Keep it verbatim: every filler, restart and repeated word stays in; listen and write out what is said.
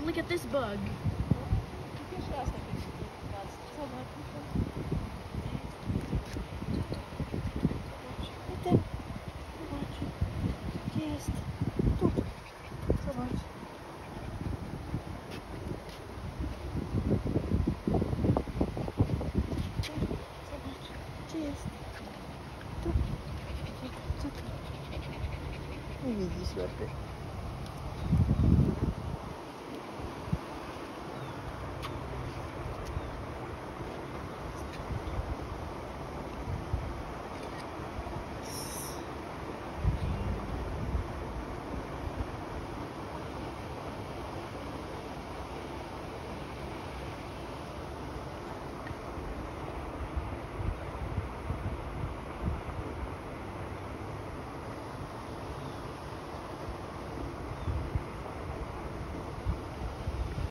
look at this bug. Jest. Tu. Zobacz. Zobacz. Gdzie jest? Tu. Co tu? Nie widzisz lepiej.